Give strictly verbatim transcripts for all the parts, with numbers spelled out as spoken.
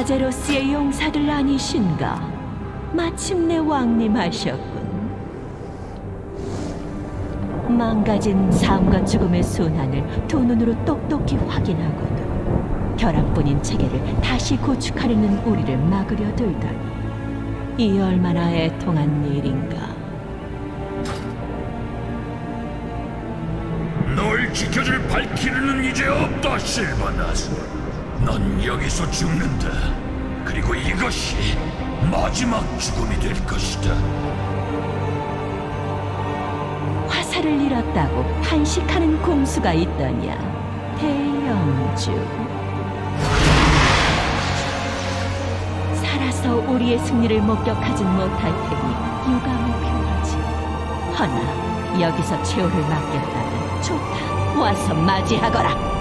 아제로스의 용사들 아니신가? 마침내 왕림하셨군. 망가진 삶과 죽음의 순환을 두 눈으로 똑똑히 확인하고도 벼락뿐인 체계를 다시 구축하려는 우리를 막으려 들다니, 이 얼마나 애통한 일인가. 널 지켜줄 발키르는 이제 없다, 실바나스. 넌 여기서 죽는다. 그리고 이것이 마지막 죽음이 될 것이다. 화살을 잃었다고 탄식하는 공수가 있더냐, 대영주. 살아서 우리의 승리를 목격하진 못할 테니 유감을 표하지. 허나 여기서 최후를 맡겼다면 좋다. 와서 맞이하거라.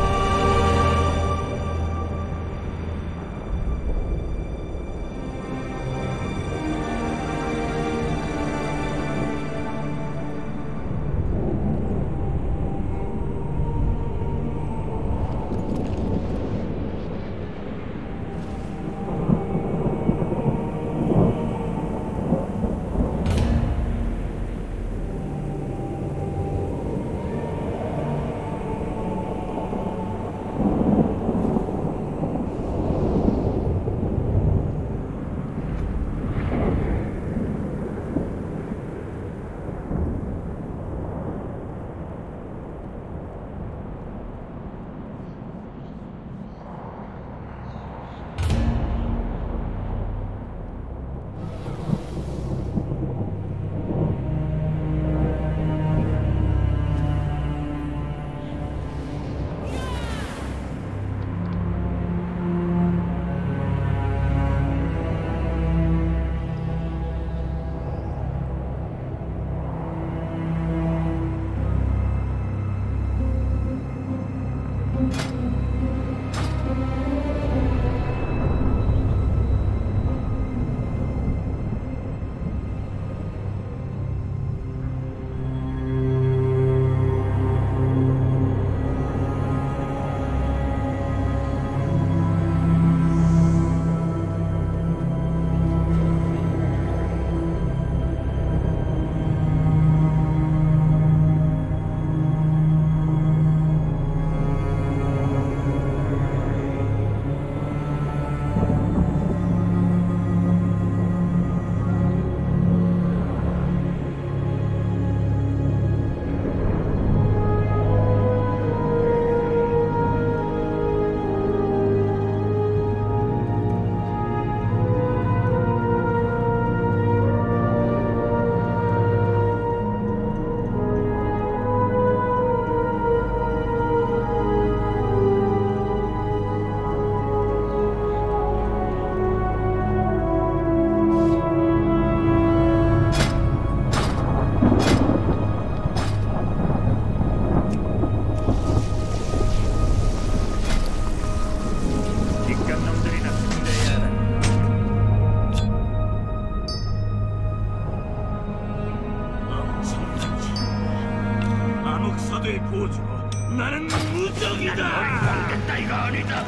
나는 무적이다. 난 어린 따위가 아니다.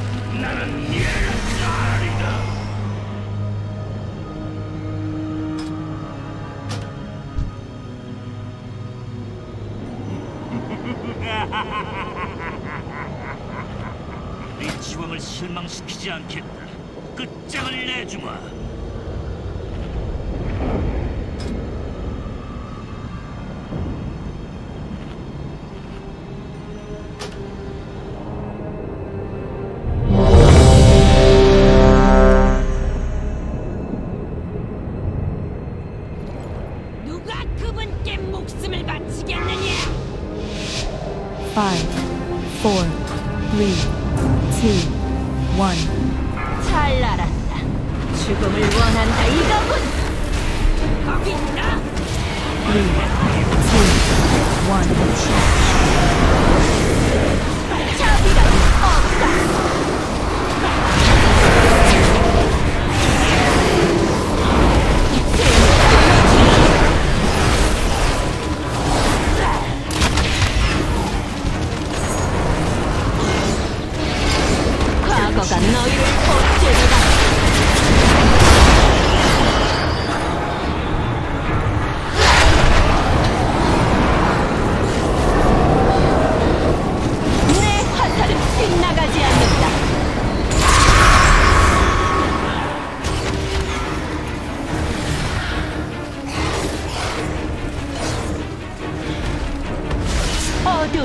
나는 예살이다. 네 지왕을 실망시키지 않겠다. 끝장을 내주마. 누가 그분께 목숨을 바치겠느냐? Five, four, three, two, one. 잘 알았다. 죽음을 원한다 이거군. 거기 있다. Three, two, one. 자비란 없다. 과거가 너희를 복제해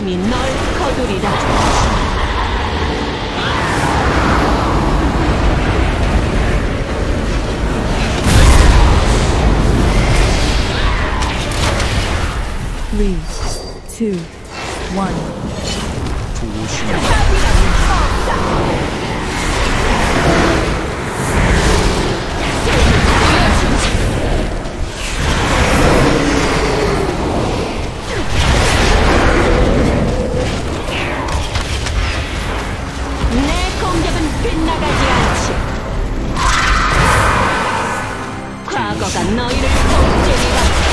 어둠이 널 거두리라. Three, two, one. 내 공격은 빗나가지 않지. 과거가 너희를 옥죄리라.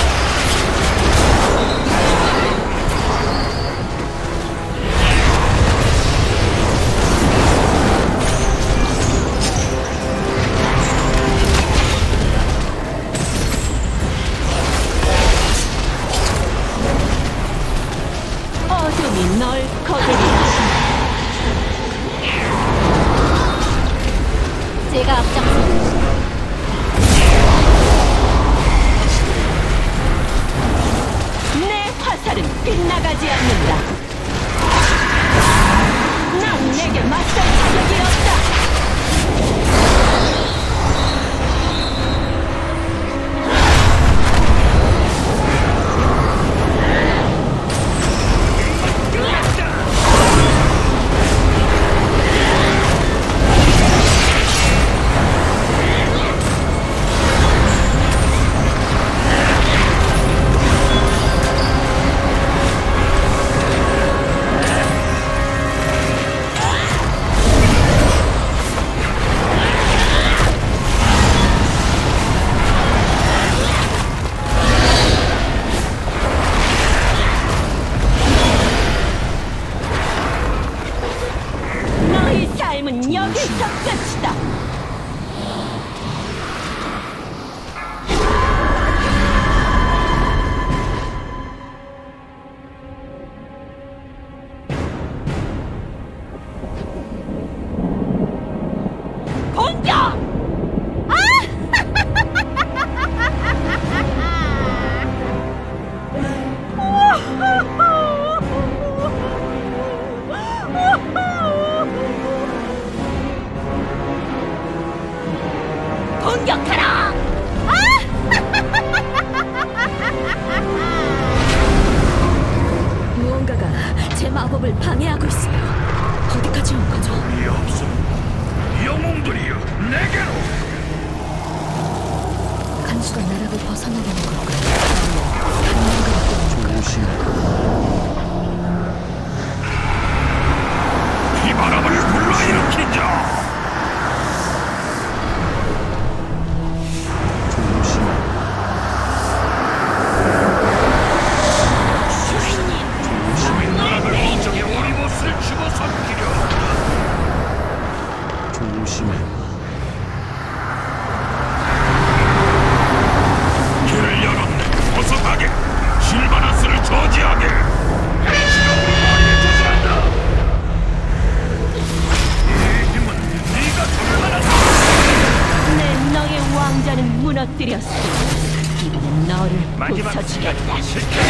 어둠이 널 거두리라. 제가 앞장서. 내 화살은 빗나가지 않는다. 난 내게 맞설 자격이 없다. 너희 삶은 여기서 끝이다. 공격! 공격하라! 무언가가 제 마법을 방해하고 있어요. 어디까지 온 거죠? 이 없음. 영웅들이여, 내게로. 간수가 나락을 벗어나려는 걸까요? 아니면 조심. 비바람을 불러일으키자. 조심해. 길을 열었네. 어서 가게. 실바나스를 저지하게. 지금 우리 머리에 도전한다. 이 힘은 네가 돌만하다. 내 너의 왕자는 무너뜨렸어. 이번엔 너를 마지막 부숴주겠다. 시켜.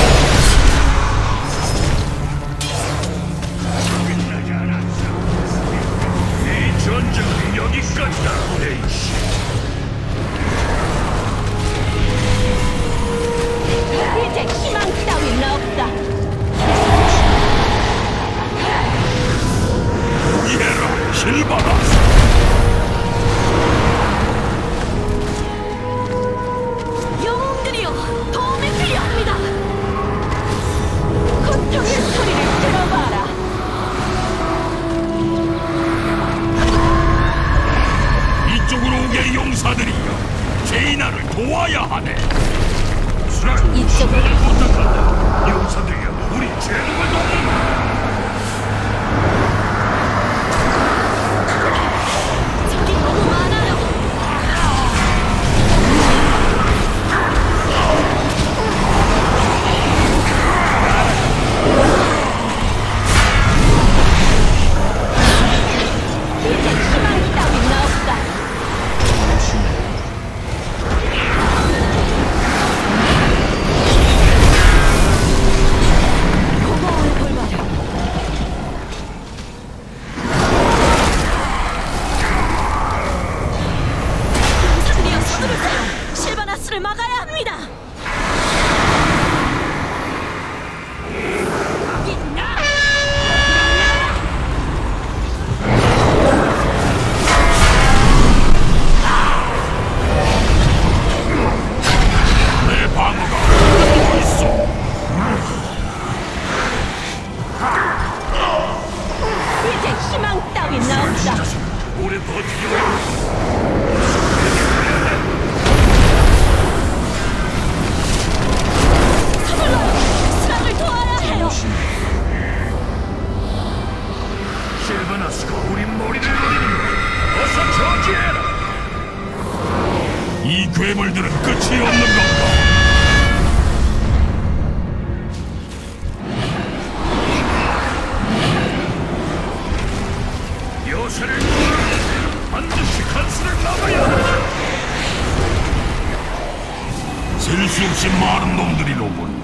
끝나지 않았어. 이 전쟁은 여기까지다. 에이씨. 이제 희망 따윈 없다. 이해라, 실바나스. 영웅들이여, 도움이 필요합니다. 고통의 소리를 들어봐라. 이쪽으로 오게 용사들이여. 제이나를 도와야 하네. 이쪽으로. 부탁한다. 용사들이여, 우리 제국을 돕는. 적이 너무 많아요. 이제 희망 따윈 없다. 고마워요, 볼마. 가스를 막아야 합니다. 거기 나! 내 방어가 어디고 있어? 이제 희망 따윈 없다. 오래 버티려. 서둘러요. 스락을 도와야 해요. 실바나스가 우리 머리를 노리는 것. 어서 저지해라. 이 괴물들은 끝이 없는 건가? 요새를 반드시 간수를 막아야 한다. 셀 수 없이 많은 놈들이로군.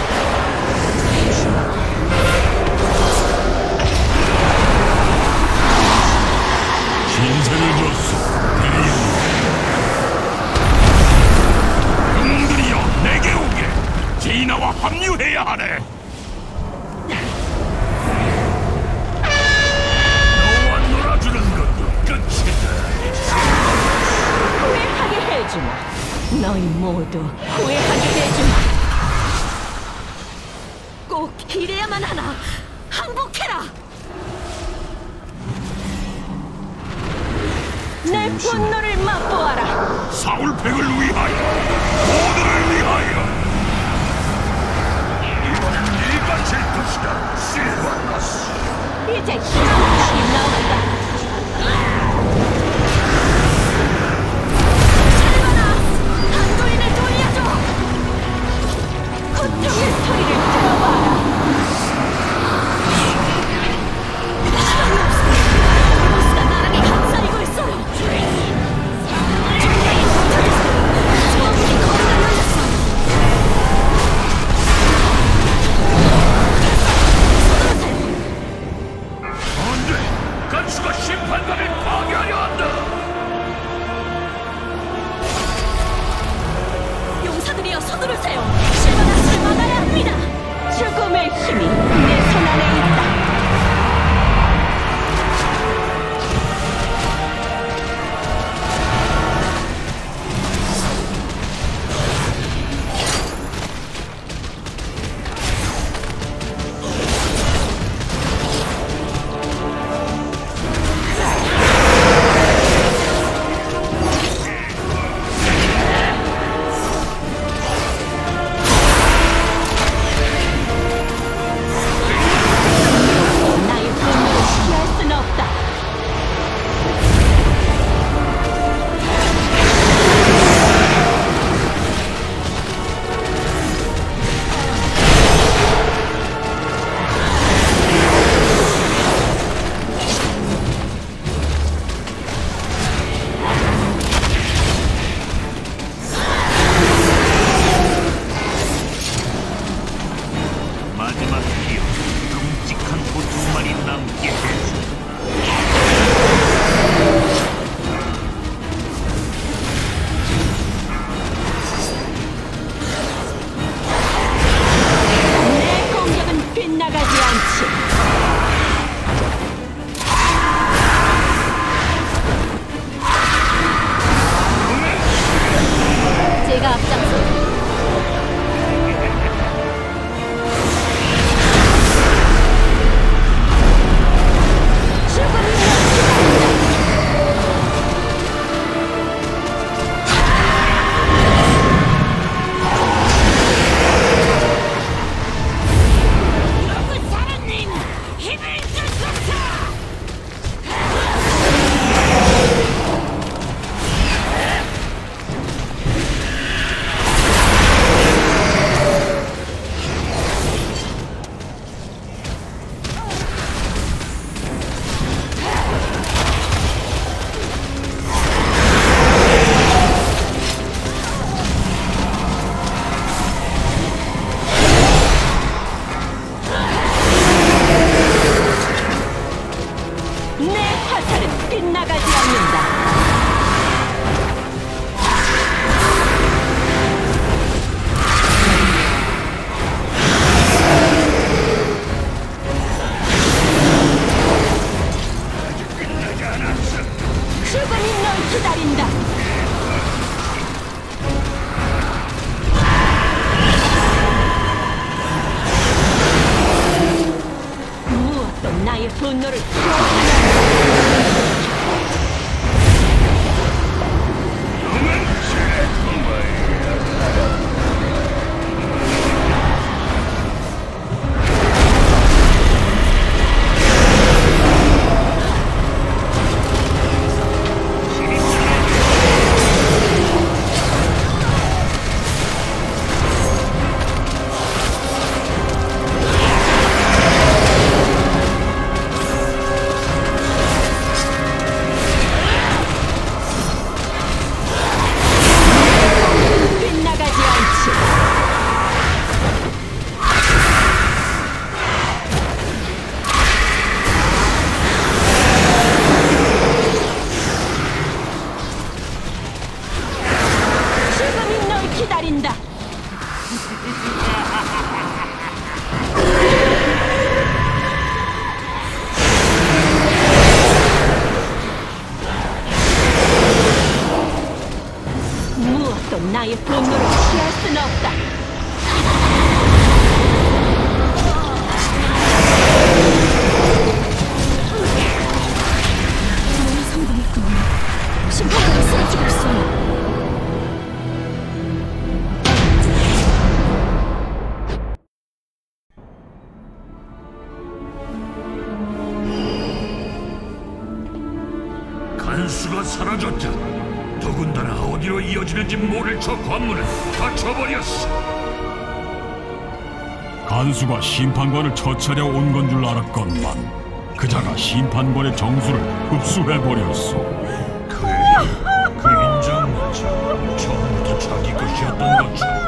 신세를 졌어, 대인. 놈들이여, 내게 오게. 제이나와 합류해야 하네. 너와 놀아주는 것도 끝이다. 후회하게 해주마. 너희 모두 후회하게 해주마. 꼭 이래야만 하나. 항복해라. 내 분노를 맛보아라. 사울팩을 위하여, 모두를 위하여. 이번엔 네가 질 것이다, 실바나스. 이제 희망 따윈 나온다. 찰바나! 한도인을 돌려줘! 고통의 소리를 들어봐라. 시간이 없어. 보스가 나락에 감싸이고 있어요. 적당히 도착했어. 저기 거리가 열렸어. 안 돼! 간수가 기다린다. 무엇도 나의 분노를 표하지. 기다린다. 무엇도 나의 분노를 피할 수는 없다. 너무 성공했군요. 심판관이 쓰러지고 있어요. 간수가 사라졌다. 더군다나 어디로 이어지는지 모를 저 관문을 닫혀버렸어. 간수가 심판관을 처차려 온 건 줄 알았건만 그자가 심판관의 정수를 흡수해버렸소. 그의 그 인장마저 처음부터 자기 것이었던 것처럼.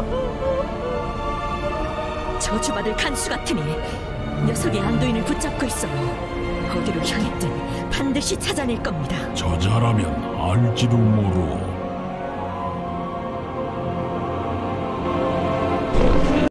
저주받을 간수 같으니 녀석이 안도인을 붙잡고 있어요. 어디로 향했든 반드시 찾아낼 겁니다. 저자라면 알지도 모르오.